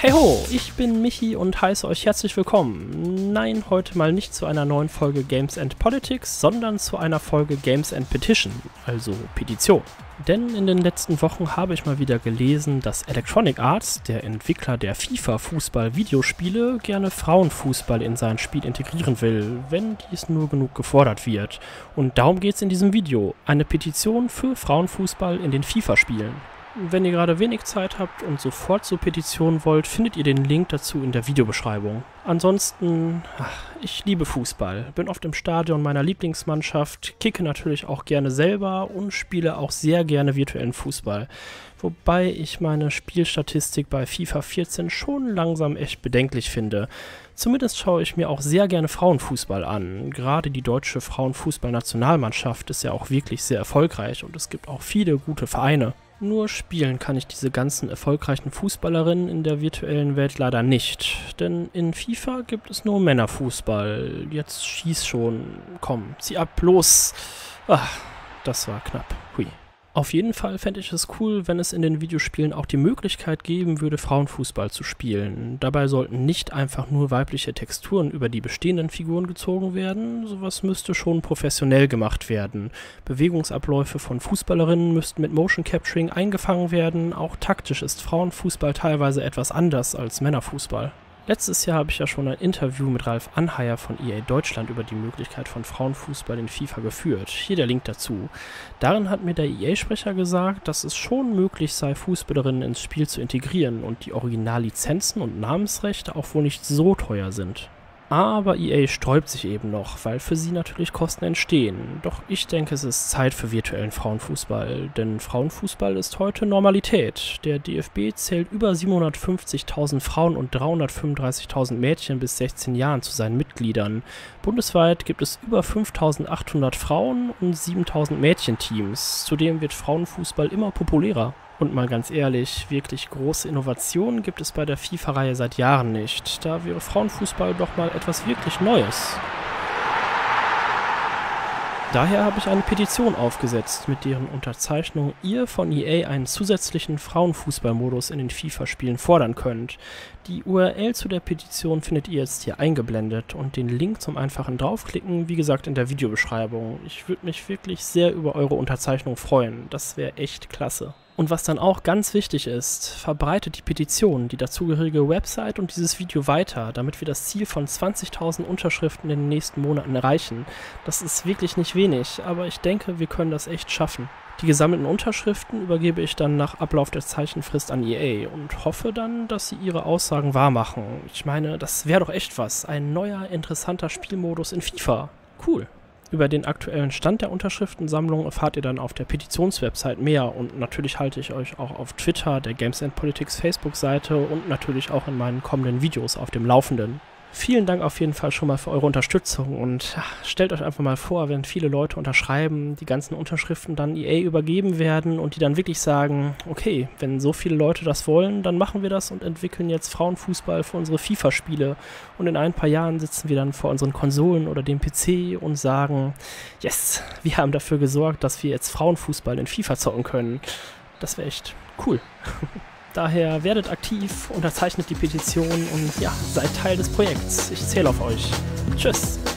Hey ho, ich bin Michi und heiße euch herzlich willkommen. Nein, heute mal nicht zu einer neuen Folge Games and Politics, sondern zu einer Folge Games and Petition, also Petition. Denn in den letzten Wochen habe ich mal wieder gelesen, dass Electronic Arts, der Entwickler der FIFA-Fußball-Videospiele, gerne Frauenfußball in sein Spiel integrieren will, wenn dies nur genug gefordert wird. Und darum geht's in diesem Video. Eine Petition für Frauenfußball in den FIFA-Spielen. Wenn ihr gerade wenig Zeit habt und sofort zur Petition wollt, findet ihr den Link dazu in der Videobeschreibung. Ansonsten, ich liebe Fußball, bin oft im Stadion meiner Lieblingsmannschaft, kicke natürlich auch gerne selber und spiele auch sehr gerne virtuellen Fußball. Wobei ich meine Spielstatistik bei FIFA 14 schon langsam echt bedenklich finde. Zumindest schaue ich mir auch sehr gerne Frauenfußball an. Gerade die deutsche Frauenfußball-Nationalmannschaft ist ja auch wirklich sehr erfolgreich und es gibt auch viele gute Vereine. Nur spielen kann ich diese ganzen erfolgreichen Fußballerinnen in der virtuellen Welt leider nicht, denn in FIFA gibt es nur Männerfußball. Jetzt schieß schon, komm, zieh ab, los. Das war knapp, hui. Auf jeden Fall fände ich es cool, wenn es in den Videospielen auch die Möglichkeit geben würde, Frauenfußball zu spielen. Dabei sollten nicht einfach nur weibliche Texturen über die bestehenden Figuren gezogen werden, sowas müsste schon professionell gemacht werden. Bewegungsabläufe von Fußballerinnen müssten mit Motion Capturing eingefangen werden, auch taktisch ist Frauenfußball teilweise etwas anders als Männerfußball. Letztes Jahr habe ich ja schon ein Interview mit Ralf Anheier von EA Deutschland über die Möglichkeit von Frauenfußball in FIFA geführt. Hier der Link dazu. Darin hat mir der EA-Sprecher gesagt, dass es schon möglich sei, Fußballerinnen ins Spiel zu integrieren und die Originallizenzen und Namensrechte auch wohl nicht so teuer sind. Aber EA sträubt sich eben noch, weil für sie natürlich Kosten entstehen. Doch ich denke, es ist Zeit für virtuellen Frauenfußball, denn Frauenfußball ist heute Normalität. Der DFB zählt über 750.000 Frauen und 335.000 Mädchen bis 16 Jahren zu seinen Mitgliedern. Bundesweit gibt es über 5.800 Frauen und 7.000 Mädchenteams. Zudem wird Frauenfußball immer populärer. Und mal ganz ehrlich, wirklich große Innovationen gibt es bei der FIFA-Reihe seit Jahren nicht. Da wäre Frauenfußball doch mal etwas wirklich Neues. Daher habe ich eine Petition aufgesetzt, mit deren Unterzeichnung ihr von EA einen zusätzlichen Frauenfußballmodus in den FIFA-Spielen fordern könnt. Die URL zu der Petition findet ihr jetzt hier eingeblendet und den Link zum einfachen Draufklicken, wie gesagt, in der Videobeschreibung. Ich würde mich wirklich sehr über eure Unterzeichnung freuen, das wäre echt klasse. Und was dann auch ganz wichtig ist, verbreitet die Petition, die dazugehörige Website und dieses Video weiter, damit wir das Ziel von 20.000 Unterschriften in den nächsten Monaten erreichen. Das ist wirklich nicht wenig, aber ich denke, wir können das echt schaffen. Die gesammelten Unterschriften übergebe ich dann nach Ablauf der Zeichenfrist an EA und hoffe dann, dass sie ihre Aussagen wahrmachen. Ich meine, das wäre doch echt was, ein neuer, interessanter Spielmodus in FIFA. Cool. Über den aktuellen Stand der Unterschriftensammlung erfahrt ihr dann auf der Petitionswebsite mehr und natürlich halte ich euch auch auf Twitter, der Games and Politics Facebook-Seite und natürlich auch in meinen kommenden Videos auf dem Laufenden. Vielen Dank auf jeden Fall schon mal für eure Unterstützung und stellt euch einfach mal vor, wenn viele Leute unterschreiben, die ganzen Unterschriften dann EA übergeben werden und die dann wirklich sagen, okay, wenn so viele Leute das wollen, dann machen wir das und entwickeln jetzt Frauenfußball für unsere FIFA-Spiele und in ein paar Jahren sitzen wir dann vor unseren Konsolen oder dem PC und sagen, yes, wir haben dafür gesorgt, dass wir jetzt Frauenfußball in FIFA zocken können. Das wäre echt cool. Daher werdet aktiv, unterzeichnet die Petition und ja, seid Teil des Projekts. Ich zähle auf euch. Tschüss!